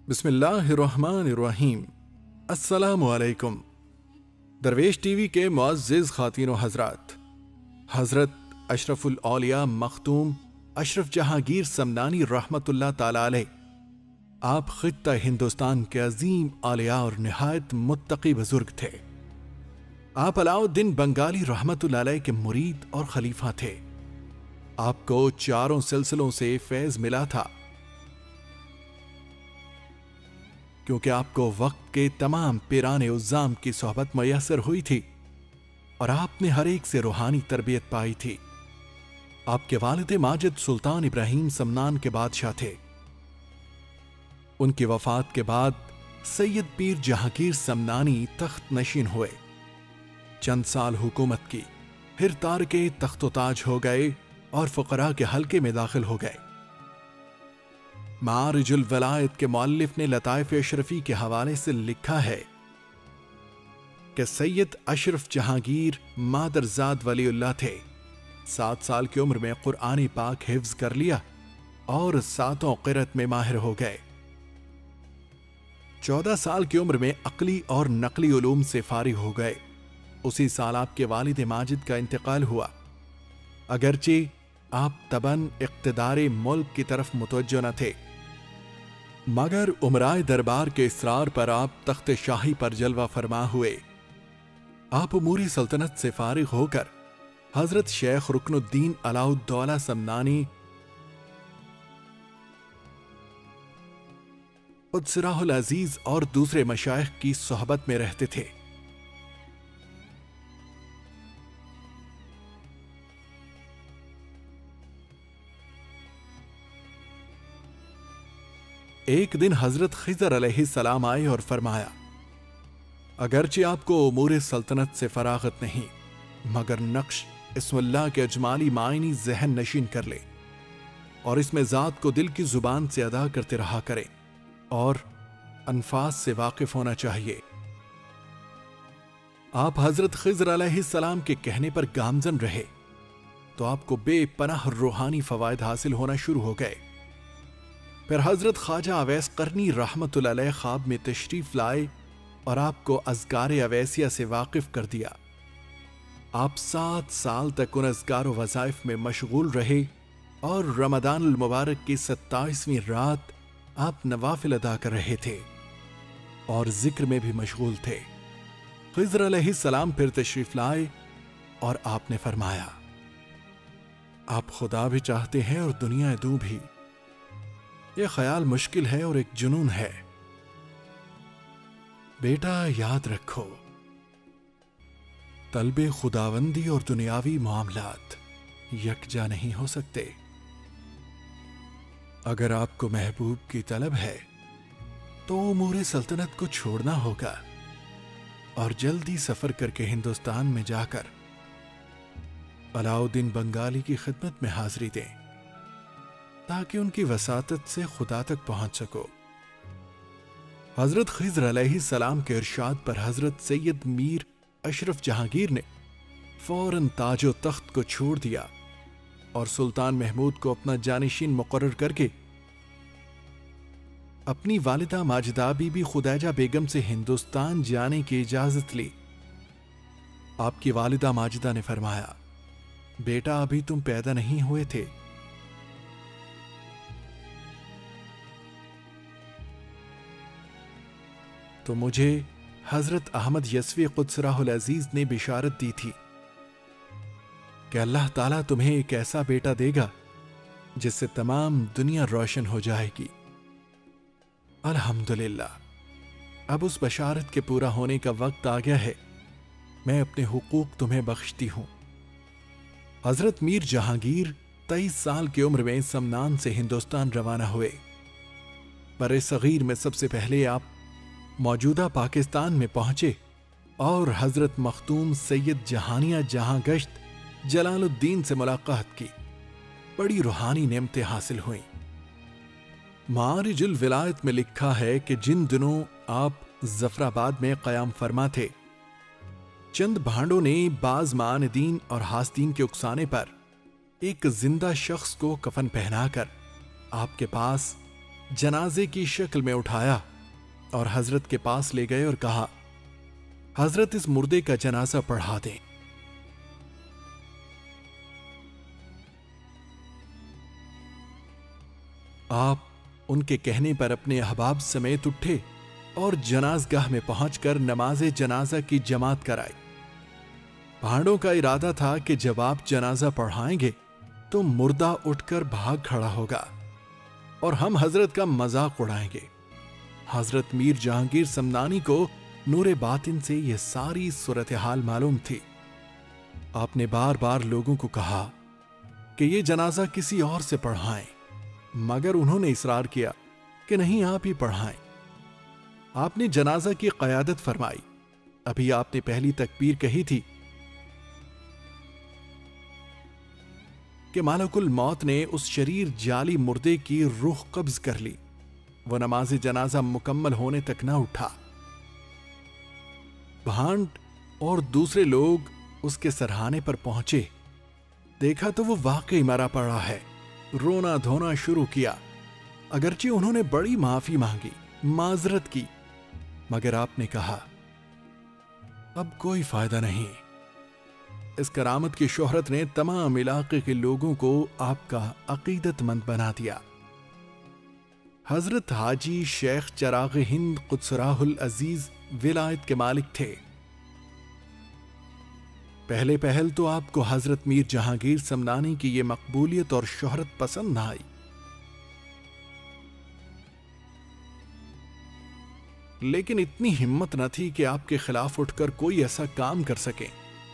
بسم اللہ الرحمن الرحیم۔ السلام علیکم۔ درویش ٹی وی کے معزز خواتین و حضرات، حضرت اشرف الاولیاء مختوم اشرف جہانگیر سمنانی رحمت اللہ تعالی علیہ، آپ خطہ ہندوستان کے عظیم اولیاء اور نہایت متقی بزرگ تھے۔ آپ علاؤ الدین بنگالی رحمت اللہ علیہ کے مرید اور خلیفہ تھے۔ آپ کو چاروں سلسلوں سے فیض ملا تھا، کیونکہ آپ کو وقت کے تمام پیران عظام کی صحبت میسر ہوئی تھی اور آپ نے ہر ایک سے روحانی تربیت پائی تھی۔ آپ کے والد ماجد سلطان ابراہیم سمنان کے بادشاہ تھے۔ ان کی وفات کے بعد سید پیر جہانگیر سمنانی تخت نشین ہوئے۔ چند سال حکومت کی، پھر تارکے تخت و تاج ہو گئے اور فقراء کے حلقے میں داخل ہو گئے۔ معارج الولایت کے مؤلف نے لطائف اشرفی کے حوالے سے لکھا ہے کہ سید اشرف جہانگیر مادرزاد ولی اللہ تھے۔ 7 سال کی عمر میں قرآن پاک حفظ کر لیا اور 7 قرأت میں ماہر ہو گئے۔ 14 سال کی عمر میں عقلی اور نقلی علوم سے فارغ ہو گئے۔ اسی سال آپ کے والد ماجد کا انتقال ہوا۔ اگرچہ آپ طبعاً اقتدار ملک کی طرف متوجہ نہ تھے، مگر امرائے دربار کے اصرار پر آپ تخت شاہی پر جلوہ فرما ہوئے۔ آپ امور سلطنت سے فارغ ہو کر حضرت شیخ رکن الدین علاؤ الدولہ سمنانی قدسرہ العزیز اور دوسرے مشائخ کی صحبت میں رہتے تھے۔ ایک دن حضرت خضر علیہ السلام آئے اور فرمایا، اگرچہ آپ کو امور سلطنت سے فراغت نہیں، مگر نقش اسم اللہ کے اجمالی معنی ذہن نشین کر لے اور اس میں ذات کو دل کی زبان سے ادا کرتے رہا کرے اور انفاس سے واقف ہونا چاہیے۔ آپ حضرت خضر علیہ السلام کے کہنے پر گامزن رہے تو آپ کو بے پناہ روحانی فوائد حاصل ہونا شروع ہو گئے۔ پھر حضرت خواجہ اویس قرنی رحمت اللہ علیہ خواب میں تشریف لائے اور آپ کو اذکار اویسیہ سے واقف کر دیا۔ آپ 7 سال تک ان اذکار و وظائف میں مشغول رہے اور رمضان المبارک کی 27ویں رات آپ نوافل ادا کر رہے تھے اور ذکر میں بھی مشغول تھے۔ خضر علیہ السلام پھر تشریف لائے اور آپ نے فرمایا، آپ خدا بھی چاہتے ہیں اور دنیا دو بھی۔ یہ خیال مشکل ہے اور ایک جنون ہے۔ بیٹا یاد رکھو، طلب خداوندی اور دنیاوی معاملات یکجا نہیں ہو سکتے۔ اگر آپ کو محبوب کی طلب ہے تو امور سلطنت کو چھوڑنا ہوگا اور جلدی سفر کر کے ہندوستان میں جا کر علاؤ الدین بنگالی کی خدمت میں حاضری دیں تاکہ ان کی وساطت سے خدا تک پہنچ سکو۔ حضرت خضر علیہ السلام کے ارشاد پر حضرت سید میر اشرف جہانگیر نے فوراً تاج و تخت کو چھوڑ دیا اور سلطان محمود کو اپنا جانشین مقرر کر کے اپنی والدہ ماجدہ بی بی خدیجہ بیگم سے ہندوستان جانے کی اجازت لی۔ آپ کی والدہ ماجدہ نے فرمایا، بیٹا ابھی تم پیدا نہیں ہوئے تھے، تو مجھے حضرت احمد یسوی قدسرہ العزیز نے بشارت دی تھی کہ اللہ تعالیٰ تمہیں ایک ایسا بیٹا دے گا جس سے تمام دنیا روشن ہو جائے گی۔ الحمدللہ، اب اس بشارت کے پورا ہونے کا وقت آ گیا ہے۔ میں اپنے حقوق تمہیں بخشتی ہوں۔ حضرت میر جہانگیر 23 سال کی عمر میں سمنان سے ہندوستان روانہ ہوئے۔ بر صغیر میں سب سے پہلے آپ موجودہ پاکستان میں پہنچے اور حضرت مختوم سید جہانیہ جہاں گشت جلال الدین سے ملاقات کی۔ بڑی روحانی نعمتیں حاصل ہوئیں۔ معارج الولایت میں لکھا ہے کہ جن دنوں آپ ظفر آباد میں قیام فرما تھے، چند بھانڈوں نے بعض معاندین اور حاسدین کے اکسانے پر ایک زندہ شخص کو کفن پہنا کر آپ کے پاس جنازے کی شکل میں اٹھایا اور حضرت کے پاس لے گئے اور کہا، حضرت اس مردے کا جنازہ پڑھا دیں۔ آپ ان کے کہنے پر اپنے احباب سمیت اٹھے اور جنازگاہ میں پہنچ کر نماز جنازہ کی جماعت کرائی۔ پہاڑوں کا ارادہ تھا کہ جب آپ جنازہ پڑھائیں گے تو مردہ اٹھ کر بھاگ کھڑا ہوگا اور ہم حضرت کا مذاق اڑائیں گے۔ حضرت میر جہانگیر سمنانی کو نور باطن سے یہ ساری صورتحال معلوم تھی۔ آپ نے بار بار لوگوں کو کہا کہ یہ جنازہ کسی اور سے پڑھائیں، مگر انہوں نے اصرار کیا کہ نہیں، آپ ہی پڑھائیں۔ آپ نے جنازہ کی قیادت فرمائی۔ ابھی آپ نے پہلی تکبیر کہی تھی کہ ملک الموت نے اس شریر جعلی مردے کی روح قبض کر لی۔ وہ نماز جنازہ مکمل ہونے تک نہ اٹھا۔ بھانڈ اور دوسرے لوگ اس کے سرہانے پر پہنچے، دیکھا تو وہ واقعی مرا پڑا ہے۔ رونا دھونا شروع کیا، اگرچہ انہوں نے بڑی معافی مانگی، معذرت کی، مگر آپ نے کہا اب کوئی فائدہ نہیں۔ اس کرامت کی شہرت نے تمام علاقے کے لوگوں کو آپ کا عقیدت مند بنا دیا۔ حضرت حاجی شیخ چراغ ہند قدس راہ العزیز ولایت کے مالک تھے۔ پہلے پہل تو آپ کو حضرت میر جہانگیر سمنانی کی یہ مقبولیت اور شہرت پسند نہ آئی، لیکن اتنی ہمت نہ تھی کہ آپ کے خلاف اٹھ کر کوئی ایسا کام کر سکیں،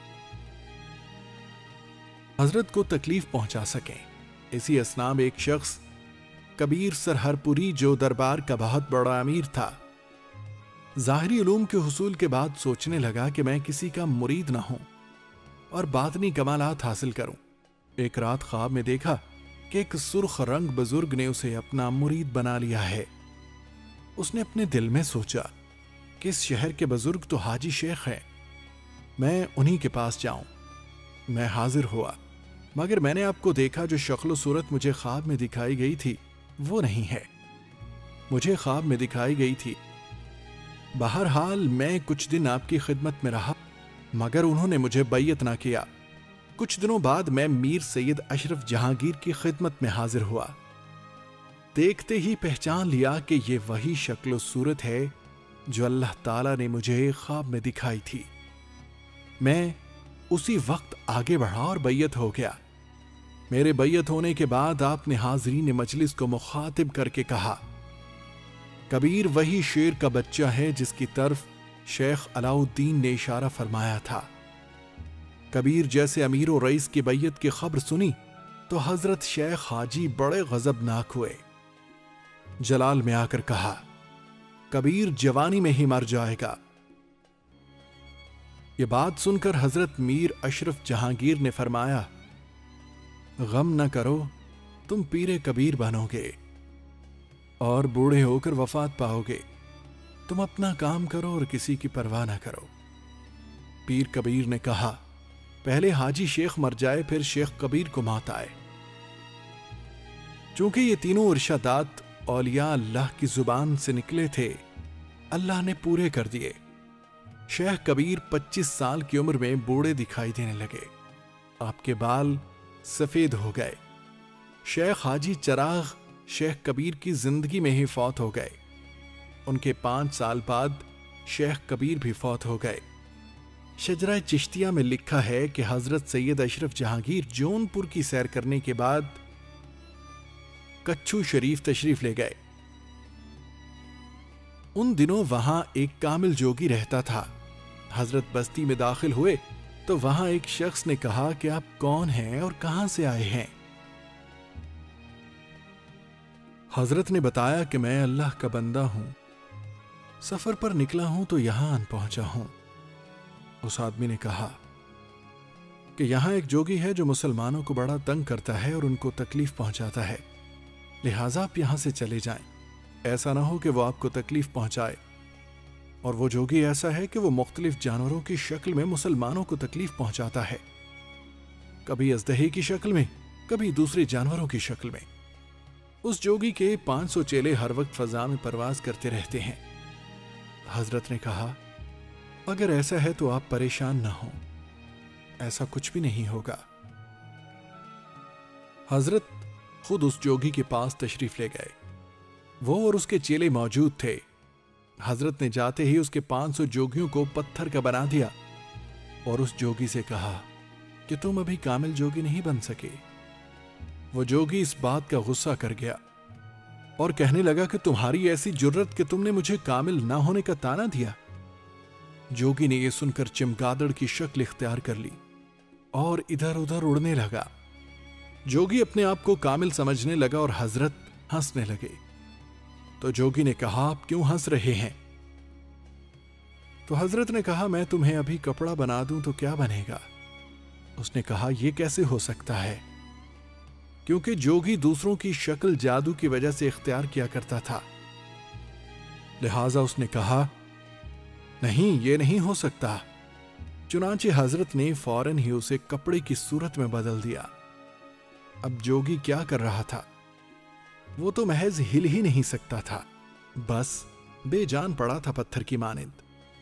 حضرت کو تکلیف پہنچا سکیں۔ اسی اسنا میں ایک شخص کبیر سرہرپوری، جو دربار کا بہت بڑا امیر تھا، ظاہری علوم کے حصول کے بعد سوچنے لگا کہ میں کسی کا مرید نہ ہوں اور باطنی کمالات حاصل کروں۔ ایک رات خواب میں دیکھا کہ ایک سرخ رنگ بزرگ نے اسے اپنا مرید بنا لیا ہے۔ اس نے اپنے دل میں سوچا کہ اس شہر کے بزرگ تو حاجی شیخ ہیں، میں انہی کے پاس جاؤں۔ میں حاضر ہوا، مگر میں نے آپ کو دیکھا، جو شکل و صورت مجھے خواب میں دکھائی گئی تھی وہ نہیں ہے، مجھے خواب میں دکھائی گئی تھی۔ بہرحال میں کچھ دن آپ کی خدمت میں رہا، مگر انہوں نے مجھے بیعت نہ کیا۔ کچھ دنوں بعد میں میر سید اشرف جہانگیر کی خدمت میں حاضر ہوا۔ دیکھتے ہی پہچان لیا کہ یہ وہی شکل و صورت ہے جو اللہ تعالیٰ نے مجھے خواب میں دکھائی تھی۔ میں اسی وقت آگے بڑھا اور بیعت ہو گیا۔ میرے بیعت ہونے کے بعد آپ نے حاضرین مجلس کو مخاطب کر کے کہا، کبیر وہی شیر کا بچہ ہے جس کی طرف شیخ علاؤ الدین نے اشارہ فرمایا تھا۔ کبیر جیسے امیر و رئیس کی بیعت کی خبر سنی تو حضرت شیخ حاجی بڑے غضبناک ہوئے۔ جلال میں آ کر کہا، کبیر جوانی میں ہی مر جائے گا۔ یہ بات سن کر حضرت میر اشرف جہانگیر نے فرمایا، غم نہ کرو، تم پیر کبیر بنو گے اور بوڑھے ہو کر وفات پاؤ گے۔ تم اپنا کام کرو اور کسی کی پرواہ نہ کرو۔ پیر کبیر نے کہا، پہلے حاجی شیخ مر جائے، پھر شیخ کبیر کو موت آئے۔ چونکہ یہ تینوں ارشادات اولیاء اللہ کی زبان سے نکلے تھے، اللہ نے پورے کر دیے۔ شیخ کبیر 25 سال کی عمر میں بوڑھے دکھائی دینے لگے، آپ کے بال سفید ہو گئے۔ شیخ حاجی چراغ شیخ کبیر کی زندگی میں ہی فوت ہو گئے۔ ان کے 5 سال بعد شیخ کبیر بھی فوت ہو گئے۔ شجرہ چشتیہ میں لکھا ہے کہ حضرت سید اشرف جہانگیر جون پور کی سیر کرنے کے بعد کچھو شریف تشریف لے گئے۔ ان دنوں وہاں ایک کامل جوگی رہتا تھا۔ حضرت بستی میں داخل ہوئے تو وہاں ایک شخص نے کہا کہ آپ کون ہیں اور کہاں سے آئے ہیں؟ حضرت نے بتایا کہ میں اللہ کا بندہ ہوں، سفر پر نکلا ہوں تو یہاں آن پہنچا ہوں۔ اس آدمی نے کہا کہ یہاں ایک جوگی ہے جو مسلمانوں کو بڑا تنگ کرتا ہے اور ان کو تکلیف پہنچاتا ہے، لہٰذا آپ یہاں سے چلے جائیں، ایسا نہ ہو کہ وہ آپ کو تکلیف پہنچائے۔ اور وہ جوگی ایسا ہے کہ وہ مختلف جانوروں کی شکل میں مسلمانوں کو تکلیف پہنچاتا ہے، کبھی اژدہے کی شکل میں، کبھی دوسرے جانوروں کی شکل میں۔ اس جوگی کے 500 چیلے ہر وقت فضا میں پرواز کرتے رہتے ہیں۔ حضرت نے کہا اگر ایسا ہے تو آپ پریشان نہ ہوں، ایسا کچھ بھی نہیں ہوگا۔ حضرت خود اس جوگی کے پاس تشریف لے گئے۔ وہ اور اس کے چیلے موجود تھے۔ حضرت نے جاتے ہی اس کے 500 جوگیوں کو پتھر کا بنا دیا اور اس جوگی سے کہا کہ تم ابھی کامل جوگی نہیں بن سکے۔ وہ جوگی اس بات کا غصہ کر گیا اور کہنے لگا کہ تمہاری ایسی جرت کہ تم نے مجھے کامل نہ ہونے کا طعنہ دیا۔ جوگی نے یہ سن کر چمگادڑ کی شکل اختیار کر لی اور ادھر ادھر اڑنے لگا۔ جوگی اپنے آپ کو کامل سمجھنے لگا اور حضرت ہنسنے لگے۔ تو جوگی نے کہا آپ کیوں ہنس رہے ہیں؟ تو حضرت نے کہا میں تمہیں ابھی کپڑا بنا دوں تو کیا بنے گا؟ اس نے کہا یہ کیسے ہو سکتا ہے؟ کیونکہ جوگی دوسروں کی شکل جادو کی وجہ سے اختیار کیا کرتا تھا، لہذا اس نے کہا نہیں یہ نہیں ہو سکتا۔ چنانچہ حضرت نے فوراً ہی اسے کپڑے کی صورت میں بدل دیا۔ اب جوگی کیا کر رہا تھا؟ وہ تو محض ہل ہی نہیں سکتا تھا، بس بے جان پڑا تھا پتھر کی مانند۔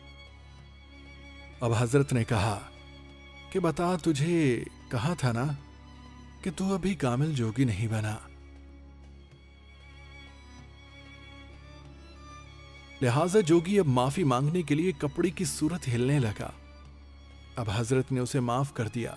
اب حضرت نے کہا کہ بتا تجھے کہا تھا نا کہ تو ابھی کامل جوگی نہیں بنا، لہذا جوگی اب معافی مانگنے کے لیے کپڑے کی صورت ہلنے لگا۔ اب حضرت نے اسے معاف کر دیا۔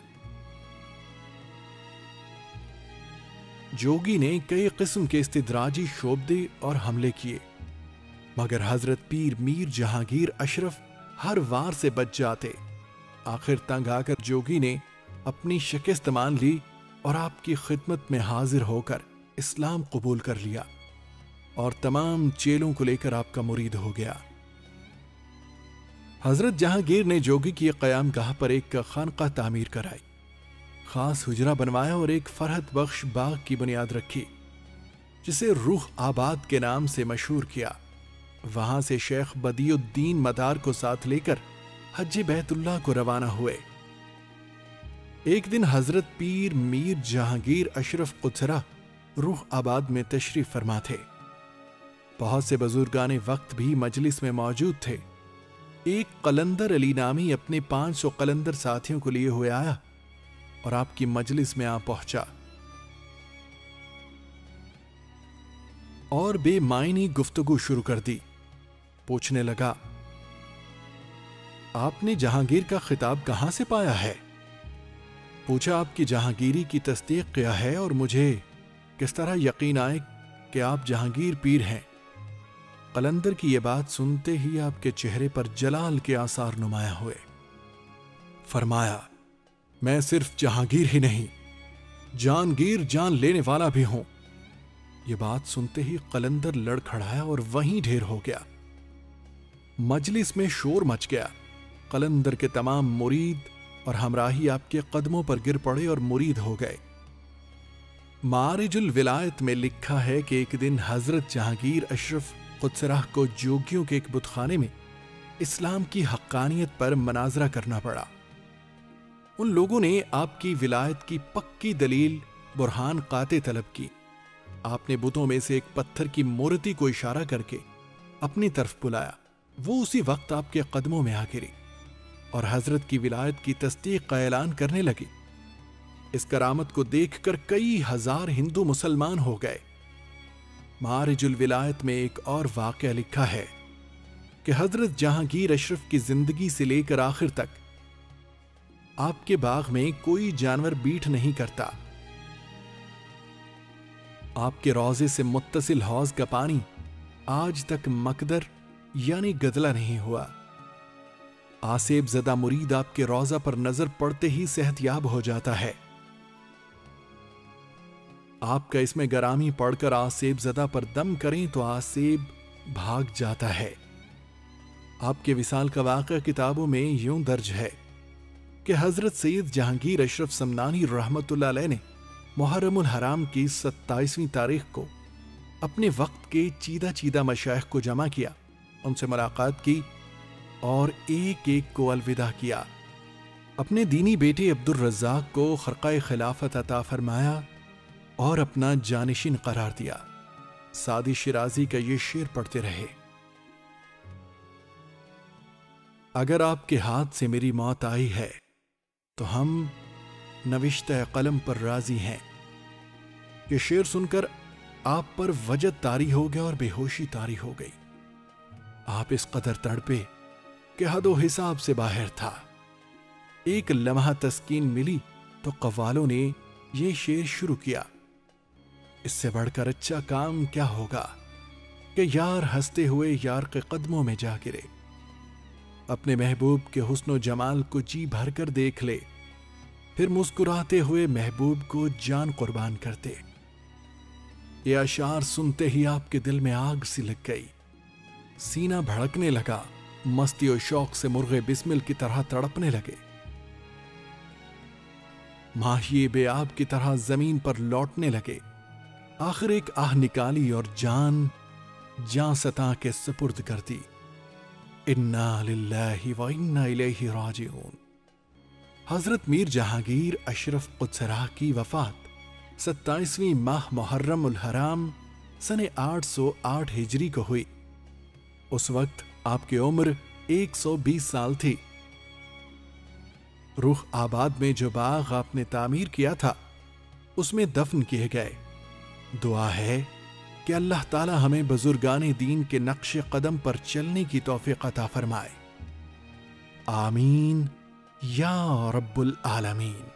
جوگی نے کئی قسم کے استدراجی شعبدے اور حملے کیے، مگر حضرت پیر میر جہانگیر اشرف ہر وار سے بچ جاتے۔ آخر تنگ آ کر جوگی نے اپنی شکست مان لی اور آپ کی خدمت میں حاضر ہو کر اسلام قبول کر لیا اور تمام چیلوں کو لے کر آپ کا مرید ہو گیا۔ حضرت جہانگیر نے جوگی کی قیام گاہ پر ایک خانقاہ تعمیر کرائی، خاص حجرہ بنوایا اور ایک فرحت بخش باغ کی بنیاد رکھی جسے روح آباد کے نام سے مشہور کیا۔ وہاں سے شیخ بدیع الدین مدار کو ساتھ لے کر حج بیت اللہ کو روانہ ہوئے۔ ایک دن حضرت پیر میر جہانگیر اشرف قدسرہ روح آباد میں تشریف فرما تھے۔ بہت سے بزرگان وقت بھی مجلس میں موجود تھے۔ ایک قلندر علی نامی اپنے 500 قلندر ساتھیوں کو لیے ہوئے آیا اور آپ کی مجلس میں آ پہنچا اور بے معنی گفتگو شروع کر دی۔ پوچھنے لگا آپ نے جہانگیر کا خطاب کہاں سے پایا ہے؟ پوچھا آپ کی جہانگیری کی تصدیق کیا ہے اور مجھے کس طرح یقین آئے کہ آپ جہانگیر پیر ہیں؟ قلندر کی یہ بات سنتے ہی آپ کے چہرے پر جلال کے آثار نمایاں ہوئے۔ فرمایا میں صرف جہانگیر ہی نہیں، جانگیر جان لینے والا بھی ہوں۔ یہ بات سنتے ہی قلندر لڑکھڑایا اور وہیں ڈھیر ہو گیا۔ مجلس میں شور مچ گیا۔ قلندر کے تمام مرید اور ہمراہی آپ کے قدموں پر گر پڑے اور مرید ہو گئے۔ معارج الولایت میں لکھا ہے کہ ایک دن حضرت جہانگیر اشرف قدسرہ کو جوگیوں کے ایک بت خانے میں اسلام کی حقانیت پر مناظرہ کرنا پڑا۔ ان لوگوں نے آپ کی ولایت کی پکی دلیل برہان قاطع طلب کی۔ آپ نے بتوں میں سے ایک پتھر کی مورتی کو اشارہ کر کے اپنی طرف بلایا۔ وہ اسی وقت آپ کے قدموں میں آ گری اور حضرت کی ولایت کی تصدیق کا اعلان کرنے لگی۔ اس کرامت کو دیکھ کر کئی ہزار ہندو مسلمان ہو گئے۔ معارج الولایت میں ایک اور واقعہ لکھا ہے کہ حضرت جہانگیر اشرف کی زندگی سے لے کر آخر تک آپ کے باغ میں کوئی جانور بیٹھ نہیں کرتا۔ آپ کے روضے سے متصل حوض کا پانی آج تک مقدر یعنی گدلا نہیں ہوا۔ آسیب زدہ مرید آپ کے روضہ پر نظر پڑتے ہی صحت یاب ہو جاتا ہے۔ آپ کا اس میں گرامی پڑھ کر آسیب زدہ پر دم کریں تو آسیب بھاگ جاتا ہے۔ آپ کے وصال کا واقعہ کتابوں میں یوں درج ہے کہ حضرت سید جہانگیر اشرف سمنانی رحمت اللہ علیہ نے محرم الحرام کی 27ویں تاریخ کو اپنے وقت کے چیدہ چیدہ مشائخ کو جمع کیا، ان سے ملاقات کی اور ایک ایک کو الوداع کیا۔ اپنے دینی بیٹے عبد الرزاق کو خرقہ خلافت عطا فرمایا اور اپنا جانشین قرار دیا۔ سعدی شیرازی کا یہ شعر پڑھتے رہے: اگر آپ کے ہاتھ سے میری موت آئی ہے تو ہم نوشتہ قلم پر راضی ہیں۔ یہ شعر سن کر آپ پر وجد طاری ہو گیا اور بے ہوشی طاری ہو گئی۔ آپ اس قدر تڑپے کہ حد و حساب سے باہر تھا۔ ایک لمحہ تسکین ملی تو قوالوں نے یہ شعر شروع کیا: اس سے بڑھ کر اچھا کام کیا ہوگا کہ یار ہنستے ہوئے یار کے قدموں میں جا گرے، اپنے محبوب کے حسن و جمال کو جی بھر کر دیکھ لے، پھر مسکراتے ہوئے محبوب کو جان قربان کرتے۔ یہ اشعار سنتے ہی آپ کے دل میں آگ سی لگ گئی، سینہ بھڑکنے لگا، مستی و شوق سے مرغ بسمل کی طرح تڑپنے لگے، ماہیے بے آب کی طرح زمین پر لوٹنے لگے۔ آخر ایک آہ نکالی اور جان ستاں کے سپرد کر دی۔ انا للہ و انا الیہ راجعون۔ حضرت میر جہانگیر اشرف قدسرہ کی وفات 27ویں ماہ محرم الحرام سن 808 ہجری کو ہوئی۔ اس وقت آپ کی عمر 120 سال تھی۔ روح آباد میں جو باغ آپ نے تعمیر کیا تھا اس میں دفن کیے گئے۔ دعا ہے کہ اللہ تعالی ہمیں بزرگان دین کے نقش قدم پر چلنے کی توفیق عطا فرمائے، آمین یا رب العالمین۔